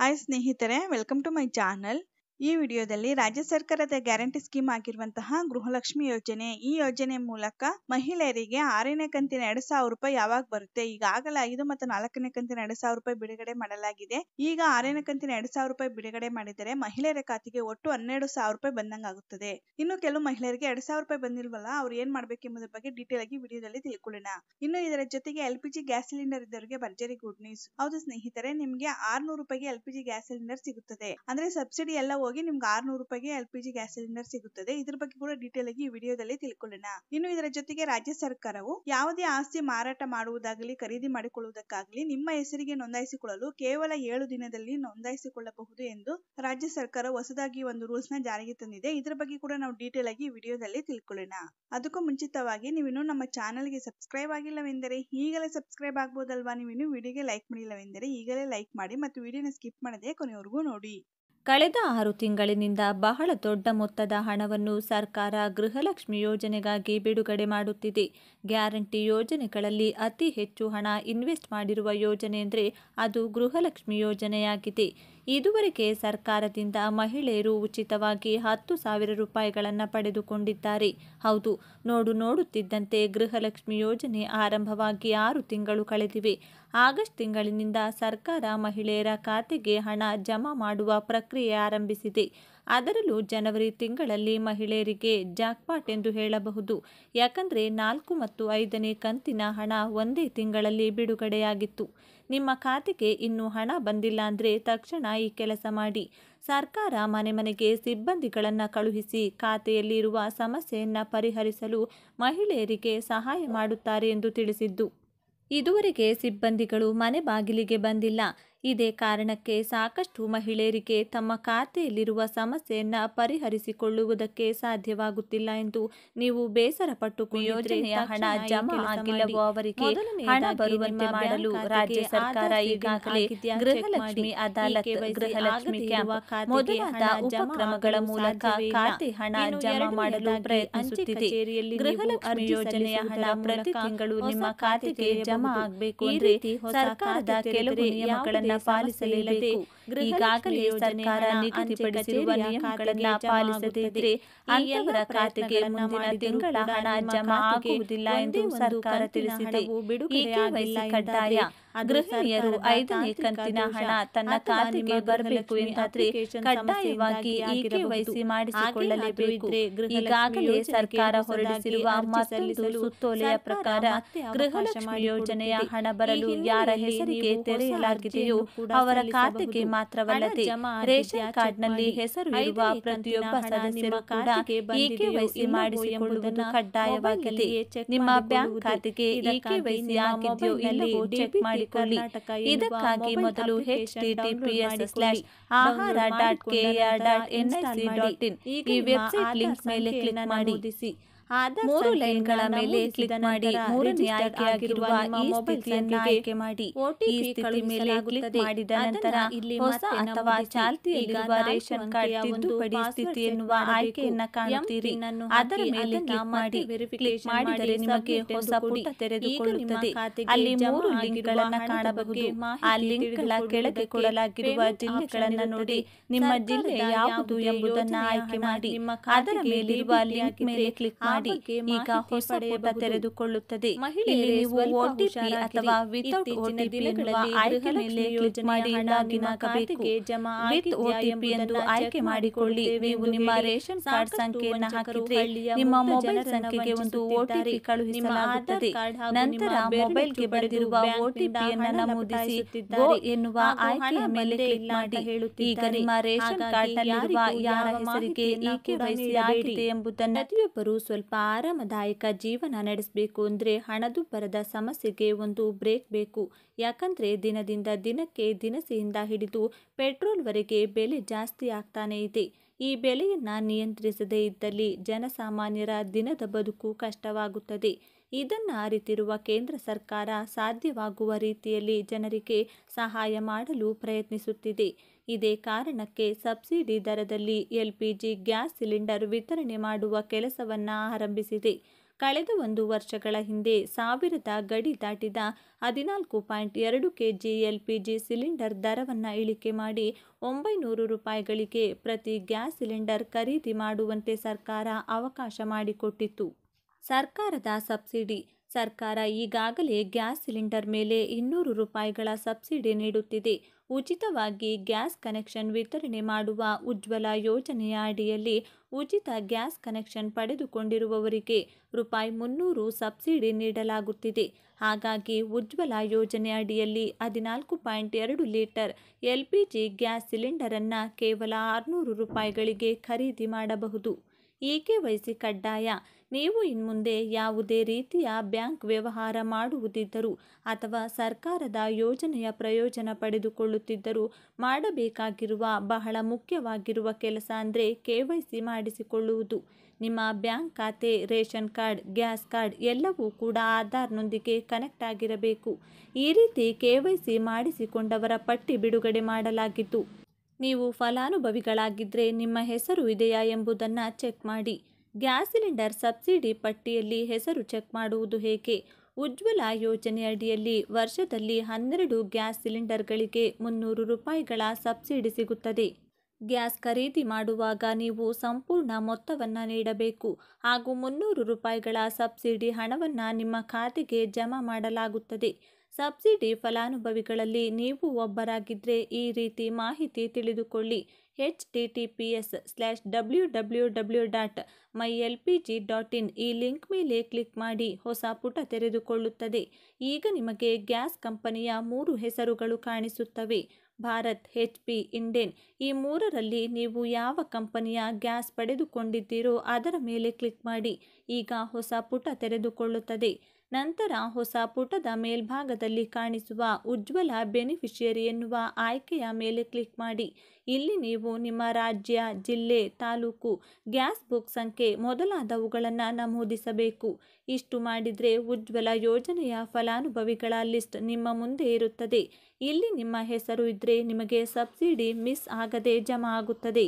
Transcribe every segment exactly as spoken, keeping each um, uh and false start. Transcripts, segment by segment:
Hi ಸ್ನೇಹಿತರೆ, welcome to my channel. ಈ ವಿಡಿಯೋದಲ್ಲಿ ರಾಜ್ಯ ಸರ್ಕಾರದ ಗ್ಯಾರಂಟಿ ಸ್ಕೀಮ್ ಆಗಿರುವಂತಹ ಗೃಹಲಕ್ಷ್ಮಿ ಯೋಜನೆ, ಈ ಯೋಜನೆ ಮೂಲಕ ಮಹಿಳೆಯರಿಗೆ ಆರನೇ ಕಂತಿನ ಎರಡ್ ಸಾವಿರ ರೂಪಾಯಿ ಯಾವಾಗ ಬರುತ್ತೆ? ಈಗಾಗಲೇ ಐದು ಮತ್ತು ನಾಲ್ಕನೇ ಕಂತಿನ ಎರಡ್ ಸಾವಿರ ರೂಪಾಯಿ ಬಿಡುಗಡೆ ಮಾಡಲಾಗಿದೆ. ಈಗ ಆರನೇ ಕಂತಿನ ಎರಡ್ ಸಾವಿರ ರೂಪಾಯಿ ಬಿಡುಗಡೆ ಮಾಡಿದರೆ ಮಹಿಳೆಯರ ಖಾತೆಗೆ ಒಟ್ಟು ಹನ್ನೆರಡು ಸಾವಿರ ರೂಪಾಯಿ ಬಂದಂಗಾಗುತ್ತದೆ. ಇನ್ನು ಕೆಲವು ಮಹಿಳೆಯರಿಗೆ ಎರಡ್ ಸಾವಿರ ರೂಪಾಯಿ ಬಂದಿಲ್ವಲ್ಲ, ಅವ್ರು ಏನ್ ಮಾಡ್ಬೇಕು ಎಂಬುದರ ಬಗ್ಗೆ ಡೀಟೇಲ್ ಆಗಿ ವಿಡಿಯೋದಲ್ಲಿ ತಿಳ್ಕೊಳ್ಳೋಣ. ಇನ್ನು ಇದರ ಜೊತೆಗೆ L P G gas cylinder ಇದ್ದವರಿಗೆ ಭರ್ಜರಿ ಗುಡ್ ನ್ಯೂಸ್. ಹೌದು ಸ್ನೇಹಿತರೆ, ನಿಮ್ಗೆ ಆರ್ನೂರು ರೂಪಾಯಿಗೆ L P G gas cylinder ಸಿಗುತ್ತದೆ. ಅಂದ್ರೆ ಸಬ್ಸಿಡಿ ಎಲ್ಲ ಹೋಗಿ ನಿಮ್ಗೆ ಆರ್ನೂರು ರೂಪಾಯಿಗೆ L P G gas cylinder ಸಿಗುತ್ತದೆ. ಇದ್ರ ಬಗ್ಗೆ ಕೂಡ ಡೀಟೇಲ್ ಆಗಿ ಈ ವಿಡಿಯೋದಲ್ಲಿ ತಿಳ್ಕೊಳ್ಳೋಣ. ಇನ್ನು ಇದರ ಜೊತೆಗೆ ರಾಜ್ಯ ಸರ್ಕಾರವು ಯಾವುದೇ ಆಸ್ತಿ ಮಾರಾಟ ಮಾಡುವುದಾಗಲಿ ಖರೀದಿ ಮಾಡಿಕೊಳ್ಳುವುದಕ್ಕಾಗಲಿ ನಿಮ್ಮ ಹೆಸರಿಗೆ ನೋಂದಾಯಿಸಿಕೊಳ್ಳಲು ಕೇವಲ ಏಳು ದಿನದಲ್ಲಿ ನೋಂದಾಯಿಸಿಕೊಳ್ಳಬಹುದು ಎಂದು ರಾಜ್ಯ ಸರ್ಕಾರ ಹೊಸದಾಗಿ ಒಂದು ರೂಲ್ಸ್ ನ ಜಾರಿಗೆ ತಂದಿದೆ. ಇದ್ರ ಬಗ್ಗೆ ಕೂಡ ನಾವು ಡೀಟೇಲ್ ಆಗಿ ಈ ವಿಡಿಯೋದಲ್ಲಿ ತಿಳ್ಕೊಳ್ಳೋಣ. ಅದಕ್ಕೂ ಮುಂಚಿತವಾಗಿ ನೀವಿನ್ನು ನಮ್ಮ ಚಾನಲ್ಗೆ ಸಬ್ಸ್ಕ್ರೈಬ್ ಆಗಿಲ್ಲವೆಂದರೆ ಈಗಲೇ ಸಬ್ಸ್ಕ್ರೈಬ್ ಆಗ್ಬೋದಲ್ವಾ? ನೀವಿನ್ನು ವಿಡಿಯೋಗೆ ಲೈಕ್ ಮಾಡಿಲ್ಲವೆಂದರೆ ಈಗಲೇ ಲೈಕ್ ಮಾಡಿ ಮತ್ತು ವಿಡಿಯೋನ ಸ್ಕಿಪ್ ಮಾಡದೆ ಕೊನೆವರೆಗೂ ನೋಡಿ. ಕಳೆದ ಆರು ತಿಂಗಳಿನಿಂದ ಬಹಳ ದೊಡ್ಡ ಮೊತ್ತದ ಹಣವನ್ನು ಸರ್ಕಾರ ಗೃಹಲಕ್ಷ್ಮಿ ಯೋಜನೆಗಾಗಿ ಬಿಡುಗಡೆ ಮಾಡುತ್ತಿದೆ. ಗ್ಯಾರಂಟಿ ಯೋಜನೆಗಳಲ್ಲಿ ಅತಿ ಹೆಚ್ಚು ಹಣ ಇನ್ವೆಸ್ಟ್ ಮಾಡಿರುವ ಯೋಜನೆ ಅಂದರೆ ಅದು ಗೃಹಲಕ್ಷ್ಮಿ ಯೋಜನೆಯಾಗಿದೆ. ಇದುವರೆಗೆ ಸರ್ಕಾರದಿಂದ ಮಹಿಳೆಯರು ಉಚಿತವಾಗಿ ಹತ್ತು ಸಾವಿರ ರೂಪಾಯಿಗಳನ್ನು ಪಡೆದುಕೊಂಡಿದ್ದಾರೆ. ಹೌದು, ನೋಡು ನೋಡುತ್ತಿದ್ದಂತೆ ಗೃಹಲಕ್ಷ್ಮಿ ಯೋಜನೆ ಆರಂಭವಾಗಿ ಆರು ತಿಂಗಳು ಕಳೆದಿವೆ. ಆಗಸ್ಟ್ ತಿಂಗಳಿನಿಂದ ಸರ್ಕಾರ ಮಹಿಳೆಯರ ಖಾತೆಗೆ ಹಣ ಜಮಾ ಮಾಡುವ ಪ್ರಕ್ರಿಯೆ ಆರಂಭಿಸಿದೆ. ಅದರಲ್ಲೂ ಜನವರಿ ತಿಂಗಳಲ್ಲಿ ಮಹಿಳೆಯರಿಗೆ ಜಾಕ್ಪಾಟ್ ಎಂದು ಹೇಳಬಹುದು. ಯಾಕಂದರೆ ನಾಲ್ಕು ಮತ್ತು ಐದನೇ ಕಂತಿನ ಹಣ ಒಂದೇ ತಿಂಗಳಲ್ಲಿ ಬಿಡುಗಡೆಯಾಗಿತ್ತು. ನಿಮ್ಮ ಖಾತೆಗೆ ಇನ್ನೂ ಹಣ ಬಂದಿಲ್ಲ ಅಂದರೆ ತಕ್ಷಣ ಈ ಕೆಲಸ ಮಾಡಿ. ಸರ್ಕಾರ ಮನೆ ಮನೆಗೆ ಸಿಬ್ಬಂದಿಗಳನ್ನು ಕಳುಹಿಸಿ ಖಾತೆಯಲ್ಲಿರುವ ಸಮಸ್ಯೆಯನ್ನು ಪರಿಹರಿಸಲು ಮಹಿಳೆಯರಿಗೆ ಸಹಾಯ ಮಾಡುತ್ತಾರೆ ಎಂದು ತಿಳಿಸಿದ್ದು. ಇದುವರೆಗೆ ಸಿಬ್ಬಂದಿಗಳು ಮನೆ ಬಾಗಿಲಿಗೆ ಬಂದಿಲ್ಲ. ಇದೇ ಕಾರಣಕ್ಕೆ ಸಾಕಷ್ಟು ಮಹಿಳೆಯರಿಗೆ ತಮ್ಮ ಖಾತೆಯಲ್ಲಿರುವ ಸಮಸ್ಯೆಯನ್ನು ಪರಿಹರಿಸಿಕೊಳ್ಳುವುದಕ್ಕೆ ಸಾಧ್ಯವಾಗುತ್ತಿಲ್ಲ ಎಂದು ನೀವು ಬೇಸರ ಪಟ್ಟು ಯೋಜನೆಯ ಹಣ ಜಮಾ ಆಗಿಲ್ಲವೋ ಅವರಿಗೆ ಹಣ ಬರುವಂತೆ ಮಾಡಲು ರಾಜ್ಯ ಸರ್ಕಾರ ಈಗಾಗಲೇ ಗೃಹಲಕ್ಷ್ಮಿ ಅದಾಲತ್, ಗೃಹಲಕ್ಷ್ಮಿ ಕ್ಯಾಂಪ್ ಮೊದಲಾದ ಉಪಕ್ರಮಗಳ ಮೂಲಕ ಖಾತೆ ಹಣ ಜಮಾ ಮಾಡಲು ಪ್ರಯತ್ನಿಸುತ್ತಿದೆ. ಗೃಹಲಕ್ಷ್ಮಿ ಯೋಜನೆಯ ಹಣ ಪ್ರತಿ ತಿಂಗಳು ನಿಮ್ಮ ಖಾತೆಗೆ ಜಮಾ ಆಗಬೇಕು ಅಂದರೆ ಸರ್ಕಾರದ ಕೆಲವು ನಿಯಮಗಳನ್ನು ಪಾಲಿಸಲೇಬೇಕು. ಈಗಾಗಲೇ ಸರ್ಕಾರ ನಿಗದಿಪಡಿಸಿರುವ ನಿಯಮಗಳನ್ನು ಪಾಲಿಸದಿದ್ದರೆ ಅಂತವರ ಖಾತೆಗೆ ಮುಂದಿನ ತಿಂಗಳ ಹಣ ಜಮಾ ಆಗುವುದಿಲ್ಲ ಎಂದು ಸರ್ಕಾರ ತಿಳಿಸಿದೆ. ಈ ಕೆವೈಸಿ ಕಡ್ಡಾಯ. ಗೃಹಿಣಿಯರು ಐದನೇ ಕಂತಿನ ಹಣ ತನ್ನ ಖಾತೆಗೆ ಬರಬೇಕು ಎಂದಾದರೆ ಕಡ್ಡಾಯವಾಗಿ ಈ ಕೆವೈಸಿ ಮಾಡಿಸಿಕೊಳ್ಳಲೇಬೇಕು. ಈಗಾಗಲೇ ಸರ್ಕಾರ ಹೊರಡಿಸಿರುವ ಮತ್ತೊಂದು ಸುತ್ತೋಲೆಯ ಪ್ರಕಾರ ಗೃಹಲಕ್ಷ್ಮಿ ಯೋಜನೆಯ ಹಣ ಬರಲು ಯಾರ ಹೆಸರಿಗೆ ತೆರೆಯಲಾಗಿದೆಯೋ ಅವರ ಖಾತೆಗೆ ಮಾತ್ರವಲ್ಲದೆ ರೇಷನ್ ಕಾರ್ಡ್ನಲ್ಲಿ ಹೆಸರು ಇರುವ ಪ್ರತಿಯೊಬ್ಬ ಸದಸ್ಯರು ಕೂಡ ಈ ಕೆವೈಸಿ ಮಾಡಿಸಿಕೊಳ್ಳುವುದು ಕಡ್ಡಾಯವಾಗಿದೆ. ನಿಮ್ಮ ಬ್ಯಾಂಕ್ ಖಾತೆಗೆ ಈ ಕೆವೈಸಿ ಆಗಿದೆಯೋ ಇಲ್ಲವೋ ಚೆಕ್ ಮಾಡಿಕೊಳ್ಳಿ. ಇದಕ್ಕಾಗಿ ಮೊದಲು H T T P S slash ಆಹಾರ dot K A R dot N I C dot in ಈ ವೆಬ್ಸೈಟ್ ಲಿಂಕ್ ಮೇಲೆ ಕ್ಲಿಕ್ ಮಾಡಿ. ಮೂರು ಲೈನ್ಗಳ ಮೇಲೆ ಕ್ಲಿಕ್ ಮಾಡಿ. ಮೂರನೇ ಆಯ್ಕೆಯಾಗಿರುವ ಈ ಸ್ಥಿತಿಯನ್ನು ಆಯ್ಕೆ ಮಾಡಿ. ಈ ಸ್ಥಿತಿ ಮೇಲೆ ಕ್ಲಿಕ್ ಮಾಡಿದ ನಂತರ ಹೊಸ ಅಥವಾ ಚಾಲ್ತಿಯಲ್ಲಿರುವ ರೇಷನ್ ಕಾರ್ಡ್ ತಿದ್ದುಪಡಿ ಸ್ಥಿತಿ ಎನ್ನುವ ಆಯ್ಕೆಯನ್ನು ಕಾಣುತ್ತೀರಿ. ಅದರ ಮೇಲೆ ಕ್ಲಿಕ್ ಮಾಡಿ. ಕ್ಲಿಕ್ ಮಾಡಿದರೆ ನಿಮಗೆ ಹೊಸ ಪುಟ ತೆರೆದುಕೊಳ್ಳುತ್ತದೆ. ಅಲ್ಲಿ ಮೂರು ಲಿಂಕ್ಗಳನ್ನು ಕಾಣಬಹುದು. ಆ ಲಿಂಕ್ಗಳ ಕೆಳಗೆ ಕೊಡಲಾಗಿರುವ ಜಿಲ್ಲೆಗಳನ್ನು ನೋಡಿ ನಿಮ್ಮ ಜಿಲ್ಲೆ ಯಾವುದು ಎಂಬುದನ್ನು ಆಯ್ಕೆ ಮಾಡಿ. ಅದರ ಮೇಲಿರುವ ಲಿಂಕ್ ಮೇಲೆ ಕ್ಲಿಕ್ ಮಾಡಿ. ಈಗ ಹೊಸ ಪುಟ ತೆರೆದುಕೊಳ್ಳುತ್ತದೆ. ಇಲ್ಲಿ ನೀವು ಒಟಿಪಿ ಅಥವಾ ವಿತೌಟ್ ಒಟಿಪಿ ಎನ್ನುವ ಆಯ್ಕೆ ಮೇಲೆ ಕ್ಲಿಕ್ ಮಾಡಿ ಲಾಗಿನ್ ಆಗಬೇಕು. ವಿತ್ ಒಟಿಪಿ ಎಂದು ಆಯ್ಕೆ ಮಾಡಿಕೊಳ್ಳಿ. ನೀವು ನಿಮ್ಮ ರೇಷನ್ ಕಾರ್ಡ್ ಸಂಖ್ಯೆಯನ್ನು ಹಾಕಿದ್ರೆ ನಿಮ್ಮ ಮೊಬೈಲ್ ಸಂಖ್ಯೆಗೆ ಒಂದು ಒಟಿಪಿ ಕಳುಹಿಸಲಾಗುತ್ತದೆ. ನಂತರ ಮೊಬೈಲ್ಗೆ ಬಂದಿರುವ ಒಟಿಪಿಯನ್ನು ನಮೂದಿಸಿ ಗೋ ಎನ್ನುವ ಆಯ್ಕೆಯ ಮೇಲೆ ಕ್ಲಿಕ್ ಮಾಡಿ. ಈಗ ನಿಮ್ಮ ರೇಷನ್ ಕಾರ್ಡ್ ನಲ್ಲಿರುವ ಯಾರ ಹೆಸರಿಗೆ ಈ ಕೆವೈಸಿ ಆಗಿದೆ ಎಂಬುದನ್ನು ಪ್ರತಿಯೊಬ್ಬರು ಸ್ವಲ್ಪ ಆರಾಮದಾಯಕ ಜೀವನ ನಡೆಸಬೇಕು ಅಂದರೆ ಹಣದುಬ್ಬರದ ಸಮಸ್ಯೆಗೆ ಒಂದು ಬ್ರೇಕ್ ಬೇಕು. ಯಾಕಂದರೆ ದಿನದಿಂದ ದಿನಕ್ಕೆ ದಿನಸಿಯಿಂದ ಹಿಡಿದು ಪೆಟ್ರೋಲ್ವರೆಗೆ ಬೆಲೆ ಜಾಸ್ತಿ ಆಗ್ತಾನೆ ಇದೆ. ಈ ಬೆಲೆಯನ್ನು ನಿಯಂತ್ರಿಸದೇ ಇದ್ದಲ್ಲಿ ಜನಸಾಮಾನ್ಯರ ದಿನದ ಬದುಕು ಕಷ್ಟವಾಗುತ್ತದೆ. ಇದನ್ನು ಅರಿತಿರುವ ಕೇಂದ್ರ ಸರ್ಕಾರ ಸಾಧ್ಯವಾಗುವ ರೀತಿಯಲ್ಲಿ ಜನರಿಗೆ ಸಹಾಯ ಮಾಡಲು ಪ್ರಯತ್ನಿಸುತ್ತಿದೆ. ಇದೇ ಕಾರಣಕ್ಕೆ ಸಬ್ಸಿಡಿ ದರದಲ್ಲಿ L P G gas cylinder ವಿತರಣೆ ಮಾಡುವ ಕೆಲಸವನ್ನು ಆರಂಭಿಸಿದೆ. ಕಳೆದ ಒಂದು ವರ್ಷಗಳ ಹಿಂದೆ ಸಾವಿರದ ಗಡಿ ದಾಟಿದ ಹದಿನಾಲ್ಕು ಪಾಯಿಂಟ್ ಎರಡು KG L P G cylinder ದರವನ್ನು ಇಳಿಕೆ ಮಾಡಿ ಒಂಬೈನೂರು ರೂಪಾಯಿಗಳಿಗೆ ಪ್ರತಿ ಗ್ಯಾಸ್ ಸಿಲಿಂಡರ್ ಖರೀದಿ ಮಾಡುವಂತೆ ಸರ್ಕಾರ ಅವಕಾಶ ಮಾಡಿಕೊಟ್ಟಿತ್ತು. ಸರ್ಕಾರದ ಸಬ್ಸಿಡಿ. ಸರ್ಕಾರ ಈಗಾಗಲೇ ಗ್ಯಾಸ್ ಸಿಲಿಂಡರ್ ಮೇಲೆ ಇನ್ನೂರು ರೂಪಾಯಿಗಳ ಸಬ್ಸಿಡಿ ನೀಡುತ್ತಿದೆ. ಉಚಿತವಾಗಿ ಗ್ಯಾಸ್ ಕನೆಕ್ಷನ್ ವಿತರಣೆ ಮಾಡುವ ಉಜ್ವಲ ಯೋಜನೆಯ ಅಡಿಯಲ್ಲಿ ಉಚಿತ ಗ್ಯಾಸ್ ಕನೆಕ್ಷನ್ ಪಡೆದುಕೊಂಡಿರುವವರಿಗೆ ರೂಪಾಯಿ ಮುನ್ನೂರು ಸಬ್ಸಿಡಿ ನೀಡಲಾಗುತ್ತಿದೆ. ಹಾಗಾಗಿ ಉಜ್ವಲ ಯೋಜನೆ ಅಡಿಯಲ್ಲಿ ಹದಿನಾಲ್ಕು ಪಾಯಿಂಟ್ ಎರಡು litre L P G gas ಸಿಲಿಂಡರನ್ನು ಕೇವಲ ಆರುನೂರು ರೂಪಾಯಿಗಳಿಗೆ ಖರೀದಿ ಮಾಡಬಹುದು. ಇ ಕೆ ವೈ ಸಿ ಕಡ್ಡಾಯ. ನೀವು ಇನ್ಮುಂದೆ ಯಾವುದೇ ರೀತಿಯ ಬ್ಯಾಂಕ್ ವ್ಯವಹಾರ ಮಾಡುವುದಿದ್ದರೂ ಅಥವಾ ಸರ್ಕಾರದ ಯೋಜನೆಯ ಪ್ರಯೋಜನ ಪಡೆದುಕೊಳ್ಳುತ್ತಿದ್ದರೂ ಮಾಡಬೇಕಾಗಿರುವ ಬಹಳ ಮುಖ್ಯವಾಗಿರುವ ಕೆಲಸ ಅಂದರೆ ಕೆ ವೈ ಸಿ ಮಾಡಿಸಿಕೊಳ್ಳುವುದು. ನಿಮ್ಮ ಬ್ಯಾಂಕ್ ಖಾತೆ, ರೇಷನ್ ಕಾರ್ಡ್, ಗ್ಯಾಸ್ ಕಾರ್ಡ್ ಎಲ್ಲವೂ ಕೂಡ ಆಧಾರ್ನೊಂದಿಗೆ ಕನೆಕ್ಟ್ ಆಗಿರಬೇಕು. ಈ ರೀತಿ ಕೆ ವೈ ಸಿ ಮಾಡಿಸಿಕೊಂಡವರ ಪಟ್ಟಿ ಬಿಡುಗಡೆ ಮಾಡಲಾಗಿದ್ದು, ನೀವು ಫಲಾನುಭವಿಗಳಾಗಿದ್ದರೆ ನಿಮ್ಮ ಹೆಸರು ಇದೆಯಾ ಎಂಬುದನ್ನು ಚೆಕ್ ಮಾಡಿ. ಗ್ಯಾಸ್ ಸಿಲಿಂಡರ್ ಸಬ್ಸಿಡಿ ಪಟ್ಟಿಯಲ್ಲಿ ಹೆಸರು ಚೆಕ್ ಮಾಡುವುದು ಹೇಗೆ? ಉಜ್ವಲ ಯೋಜನೆ ಅಡಿಯಲ್ಲಿ ವರ್ಷದಲ್ಲಿ ಹನ್ನೆರಡು ಗ್ಯಾಸ್ ಸಿಲಿಂಡರ್ಗಳಿಗೆ ಮುನ್ನೂರು ರೂಪಾಯಿಗಳ ಸಬ್ಸಿಡಿ ಸಿಗುತ್ತದೆ. ಗ್ಯಾಸ್ ಖರೀದಿ ಮಾಡುವಾಗ ನೀವು ಸಂಪೂರ್ಣ ಮೊತ್ತವನ್ನು ನೀಡಬೇಕು ಹಾಗೂ ಮುನ್ನೂರು ರೂಪಾಯಿಗಳ ಸಬ್ಸಿಡಿ ಹಣವನ್ನು ನಿಮ್ಮ ಖಾತೆಗೆ ಜಮಾ ಮಾಡಲಾಗುತ್ತದೆ. ಸಬ್ಸಿಡಿ ಫಲಾನುಭವಿಗಳಲ್ಲಿ ನೀವು ಒಬ್ಬರಾಗಿದ್ದರೆ ಈ ರೀತಿ ಮಾಹಿತಿ ತಿಳಿದುಕೊಳ್ಳಿ. H T T P S slash W W W dot my L P G dot in ಈ ಲಿಂಕ್ ಮೇಲೆ ಕ್ಲಿಕ್ ಮಾಡಿ ಹೊಸ ಪುಟ ತೆರೆದುಕೊಳ್ಳುತ್ತದೆ. ಈಗ ನಿಮಗೆ ಗ್ಯಾಸ್ ಕಂಪನಿಯ ಮೂರು ಹೆಸರುಗಳು ಕಾಣಿಸುತ್ತವೆ. Bharat, H P, Indane. ಈ ಮೂರರಲ್ಲಿ ನೀವು ಯಾವ ಕಂಪನಿಯ ಗ್ಯಾಸ್ ಪಡೆದುಕೊಂಡಿದ್ದೀರೋ ಅದರ ಮೇಲೆ ಕ್ಲಿಕ್ ಮಾಡಿ. ಈಗ ಹೊಸ ಪುಟ ತೆರೆದುಕೊಳ್ಳುತ್ತದೆ. ನಂತರ ಹೊಸ ಪುಟದ ಮೇಲ್ಭಾಗದಲ್ಲಿ ಕಾಣಿಸುವ ಉಜ್ವಲ ಬೆನಿಫಿಷಿಯರಿ ಎನ್ನುವ ಆಯ್ಕೆಯ ಮೇಲೆ ಕ್ಲಿಕ್ ಮಾಡಿ. ಇಲ್ಲಿ ನೀವು ನಿಮ್ಮ ರಾಜ್ಯ, ಜಿಲ್ಲೆ, ತಾಲೂಕು, ಗ್ಯಾಸ್ ಬುಕ್ ಸಂಖ್ಯೆ ಮೊದಲಾದವುಗಳನ್ನು ನಮೂದಿಸಬೇಕು. ಇಷ್ಟು ಮಾಡಿದರೆ ಉಜ್ವಲ ಯೋಜನೆಯ ಫಲಾನುಭವಿಗಳ ಲಿಸ್ಟ್ ನಿಮ್ಮ ಮುಂದೆ ಇರುತ್ತದೆ. ಇಲ್ಲಿ ನಿಮ್ಮ ಹೆಸರು ಇದ್ದರೆ ನಿಮಗೆ ಸಬ್ಸಿಡಿ ಮಿಸ್ ಆಗದೆ ಜಮಾ ಆಗುತ್ತದೆ.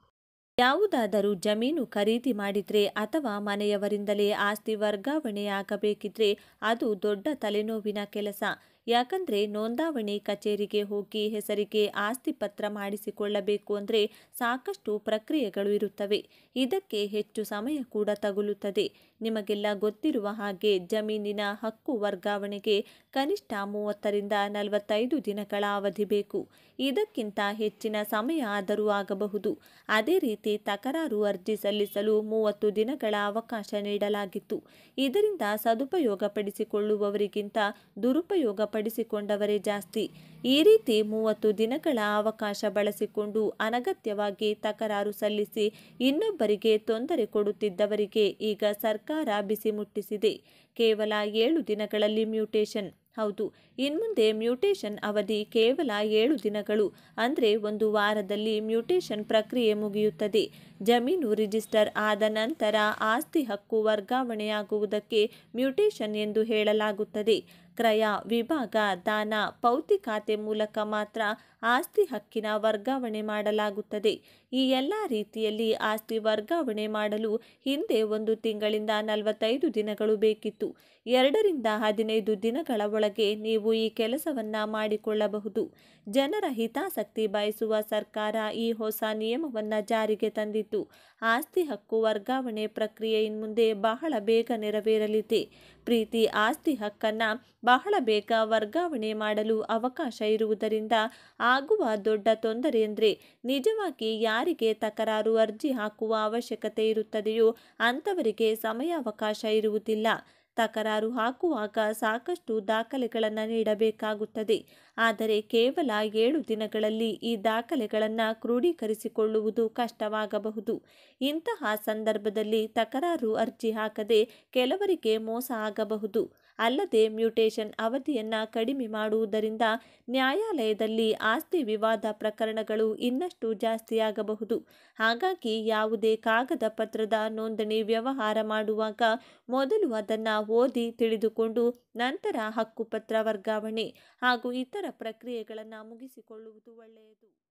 ಯಾವುದಾದರೂ ಜಮೀನು ಖರೀದಿ ಮಾಡಿದರೆ ಅಥವಾ ಮನೆಯವರಿಂದಲೇ ಆಸ್ತಿ ವರ್ಗಾವಣೆಯಾಗಬೇಕಿದ್ರೆ ಅದು ದೊಡ್ಡ ತಲೆನೋವಿನ ಕೆಲಸ. ಯಾಕಂದರೆ ನೋಂದಾವಣಿ ಕಚೇರಿಗೆ ಹೋಗಿ ಹೆಸರಿಗೆ ಆಸ್ತಿ ಪತ್ರ ಮಾಡಿಸಿಕೊಳ್ಳಬೇಕು ಅಂದರೆ ಸಾಕಷ್ಟು ಪ್ರಕ್ರಿಯೆಗಳು ಇರುತ್ತವೆ. ಇದಕ್ಕೆ ಹೆಚ್ಚು ಸಮಯ ಕೂಡ ತಗುಲುತ್ತದೆ. ನಿಮಗೆಲ್ಲ ಗೊತ್ತಿರುವ ಹಾಗೆ ಜಮೀನಿನ ಹಕ್ಕು ವರ್ಗಾವಣೆಗೆ ಕನಿಷ್ಠ ಮೂವತ್ತರಿಂದ ನಲವತ್ತೈದು ದಿನಗಳ ಅವಧಿ ಬೇಕು. ಇದಕ್ಕಿಂತ ಹೆಚ್ಚಿನ ಸಮಯ ಆದರೂ ಆಗಬಹುದು. ಅದೇ ರೀತಿ ತಕರಾರು ಅರ್ಜಿ ಸಲ್ಲಿಸಲು ಮೂವತ್ತು ದಿನಗಳ ಅವಕಾಶ ನೀಡಲಾಗಿತ್ತು. ಇದರಿಂದ ಸದುಪಯೋಗ ಪಡಿಸಿಕೊಳ್ಳುವವರಿಗಿಂತ ದುರುಪಯೋಗ ಪಡಿಸಿಕೊಂಡವರೇ ಜಾಸ್ತಿ. ಈ ರೀತಿ ಮೂವತ್ತು ದಿನಗಳ ಅವಕಾಶ ಬಳಸಿಕೊಂಡು ಅನಗತ್ಯವಾಗಿ ತಕರಾರು ಸಲ್ಲಿಸಿ ಇನ್ನೊಬ್ಬರಿಗೆ ತೊಂದರೆ ಕೊಡುತ್ತಿದ್ದವರಿಗೆ ಈಗ ಸರ್ಕಾರ ಬಿಸಿ ಮುಟ್ಟಿಸಿದೆ. ಕೇವಲ ಏಳು ದಿನಗಳಲ್ಲಿ ಮ್ಯೂಟೇಷನ್. ಹೌದು, ಇನ್ಮುಂದೆ ಮ್ಯೂಟೇಷನ್ ಅವಧಿ ಕೇವಲ ಏಳು ದಿನಗಳು. ಅಂದರೆ ಒಂದು ವಾರದಲ್ಲಿ ಮ್ಯೂಟೇಷನ್ ಪ್ರಕ್ರಿಯೆ ಮುಗಿಯುತ್ತದೆ. ಜಮೀನು ರಿಜಿಸ್ಟರ್ ಆದ ನಂತರ ಆಸ್ತಿ ಹಕ್ಕು ವರ್ಗಾವಣೆಯಾಗುವುದಕ್ಕೆ ಮ್ಯೂಟೇಷನ್ ಎಂದು ಹೇಳಲಾಗುತ್ತದೆ. ಕ್ರಯ, ವಿಭಾಗ, ದಾನ, ಪೌತಿ ಖಾತೆ ಮೂಲಕ ಮಾತ್ರ ಆಸ್ತಿ ಹಕ್ಕಿನ ವರ್ಗಾವಣೆ ಮಾಡಲಾಗುತ್ತದೆ. ಈ ಎಲ್ಲ ರೀತಿಯಲ್ಲಿ ಆಸ್ತಿ ವರ್ಗಾವಣೆ ಮಾಡಲು ಹಿಂದೆ ಒಂದು ತಿಂಗಳಿಂದ ನಲವತ್ತೈದು ದಿನಗಳು ಬೇಕಿತ್ತು. ಎರಡರಿಂದ ಹದಿನೈದು ದಿನಗಳ ಒಳಗೆ ನೀವು ಈ ಕೆಲಸವನ್ನು ಮಾಡಿಕೊಳ್ಳಬಹುದು. ಜನರ ಹಿತಾಸಕ್ತಿ ಬಯಸುವ ಸರ್ಕಾರ ಈ ಹೊಸ ನಿಯಮವನ್ನು ಜಾರಿಗೆ ತಂದಿತ್ತು. ಆಸ್ತಿ ಹಕ್ಕು ವರ್ಗಾವಣೆ ಪ್ರಕ್ರಿಯೆ ಇನ್ಮುಂದೆ ಬಹಳ ಬೇಗ ನೆರವೇರಲಿದೆ. ಪ್ರೀತಿ ಆಸ್ತಿ ಹಕ್ಕನ್ನು ಬಹಳ ಬೇಗ ವರ್ಗಾವಣೆ ಮಾಡಲು ಅವಕಾಶ ಇರುವುದರಿಂದ ಆಗುವ ದೊಡ್ಡ ತೊಂದರೆ ಎಂದರೆ ನಿಜವಾಗಿ ಯಾರಿಗೆ ತಕರಾರು ಅರ್ಜಿ ಹಾಕುವ ಅವಶ್ಯಕತೆ ಇರುತ್ತದೆಯೋ ಅಂಥವರಿಗೆ ಸಮಯಾವಕಾಶ ಇರುವುದಿಲ್ಲ. ತಕರಾರು ಹಾಕುವಾಗ ಸಾಕಷ್ಟು ದಾಖಲೆಗಳನ್ನು ನೀಡಬೇಕಾಗುತ್ತದೆ. ಆದರೆ ಕೇವಲ ಏಳು ದಿನಗಳಲ್ಲಿ ಈ ದಾಖಲೆಗಳನ್ನು ಕ್ರೋಢೀಕರಿಸಿಕೊಳ್ಳುವುದು ಕಷ್ಟವಾಗಬಹುದು. ಇಂತಹ ಸಂದರ್ಭದಲ್ಲಿ ತಕರಾರು ಅರ್ಜಿ ಹಾಕದೆ ಕೆಲವರಿಗೆ ಮೋಸ ಆಗಬಹುದು. ಅಲ್ಲದೆ ಮ್ಯೂಟೇಷನ್ ಅವಧಿಯನ್ನು ಕಡಿಮೆ ಮಾಡುವುದರಿಂದ ನ್ಯಾಯಾಲಯದಲ್ಲಿ ಆಸ್ತಿ ವಿವಾದ ಪ್ರಕರಣಗಳು ಇನ್ನಷ್ಟು ಜಾಸ್ತಿಯಾಗಬಹುದು. ಹಾಗಾಗಿ ಯಾವುದೇ ಕಾಗದ ಪತ್ರದ ನೋಂದಣಿ ವ್ಯವಹಾರ ಮಾಡುವಾಗ ಮೊದಲು ಅದನ್ನು ಓದಿ ತಿಳಿದುಕೊಂಡು ನಂತರ ಹಕ್ಕುಪತ್ರ ವರ್ಗಾವಣೆ ಹಾಗೂ ಇತರ ಪ್ರಕ್ರಿಯೆಗಳನ್ನು ಮುಗಿಸಿಕೊಳ್ಳುವುದು ಒಳ್ಳೆಯದು.